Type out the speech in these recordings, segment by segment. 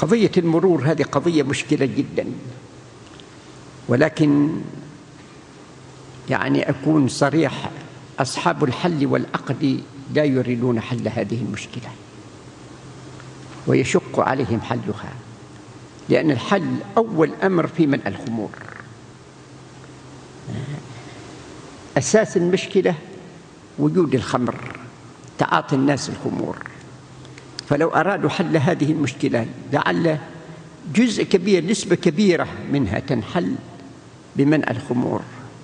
قضية المرور هذه قضية مشكلة جدا، ولكن يعني أكون صريح، أصحاب الحل والعقد لا يريدون حل هذه المشكلة ويشق عليهم حلها، لأن الحل أول أمر في منع الخمور. أساس المشكلة وجود الخمر، تعاطي الناس الخمور. فلو أرادوا حل هذه المشكلة لعل جزء كبير، نسبة كبيرة منها تنحل بمنع الخمور،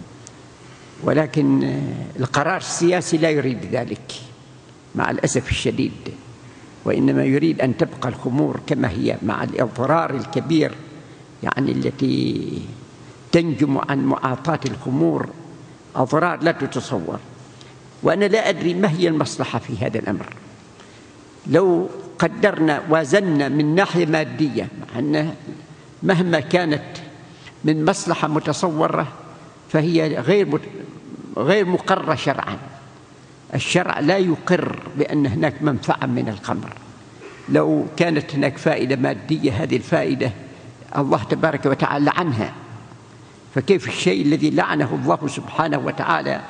ولكن القرار السياسي لا يريد ذلك مع الأسف الشديد، وإنما يريد أن تبقى الخمور كما هي مع الإضرار الكبير يعني التي تنجم عن معاطاة الخمور، أضرار لا تتصور. وأنا لا أدري ما هي المصلحة في هذا الأمر. لو قدرنا وازنا من ناحية مادية، مع أن مهما كانت من مصلحة متصورة فهي غير مقرة شرعا. الشرع لا يقر بأن هناك منفعة من الخمر. لو كانت هناك فائدة مادية، هذه الفائدة الله تبارك وتعالى لعنها، فكيف الشيء الذي لعنه الله سبحانه وتعالى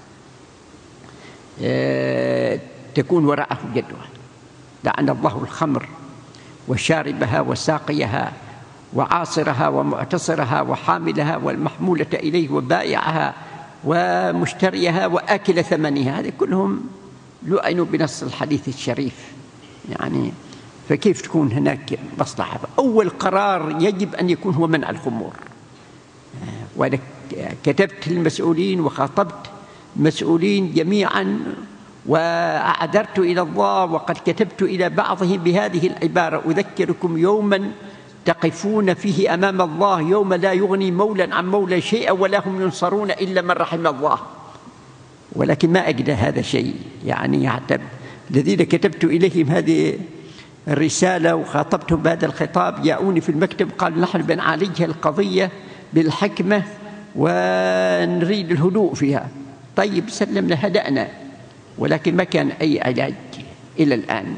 تكون وراءه جدوى؟ لعن الله الخمر وشاربها وساقيها وعاصرها ومعتصرها وحاملها والمحمولة إليه وبائعها ومشتريها وآكل ثمنها، هذه كلهم لعنوا بنص الحديث الشريف. يعني فكيف تكون هناك مصلحة؟ أول قرار يجب أن يكون هو منع الخمور. وأنا كتبت للمسؤولين وخاطبت مسؤولين جميعا وأعذرت إلى الله، وقد كتبت إلى بعضهم بهذه العبارة: أذكركم يوما تقفون فيه أمام الله، يوم لا يغني مولى عن مولى شيئا ولا هم ينصرون إلا من رحم الله. ولكن ما أجد هذا شيء، يعني يعتب الذين كتبت إليهم هذه الرسالة وخاطبتهم بهذا الخطاب جاءوني في المكتب قالوا: نحن بنعالجها القضية بالحكمة ونريد الهدوء فيها. طيب سلمنا، هدأنا، ولكن ما كان أي علاج إلى الآن.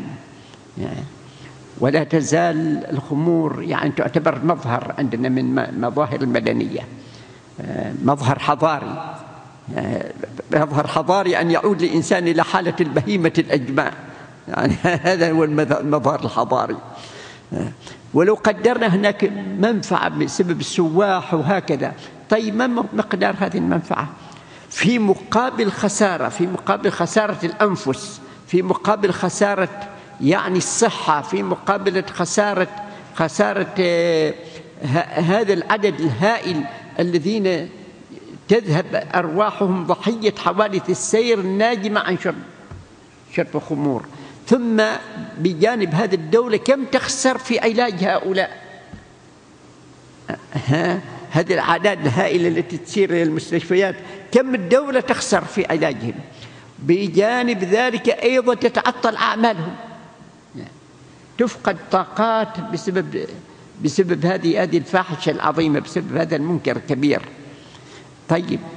ولا تزال الخمور يعني تعتبر مظهر عندنا من مظاهر المدنية، مظهر حضاري. مظهر حضاري أن يعود الإنسان إلى حالة البهيمة الأجماع، يعني هذا هو المظهر الحضاري. ولو قدرنا هناك منفعة بسبب السواح وهكذا، طيب ما مقدار هذه المنفعة في مقابل خسارة، في مقابل خسارة الأنفس، في مقابل خسارة يعني الصحة، في مقابل خسارة هذا العدد الهائل الذين تذهب أرواحهم ضحية حوادث السير الناجمة عن شرب خمور. ثم بجانب هذه الدولة كم تخسر في علاج هؤلاء، هذه الأعداد الهائلة التي تسير إلى المستشفيات، كم الدولة تخسر في علاجهم. بجانب ذلك أيضا تتعطل أعمالهم، تفقد طاقات بسبب هذه الفاحشة العظيمة، بسبب هذا المنكر الكبير. طيب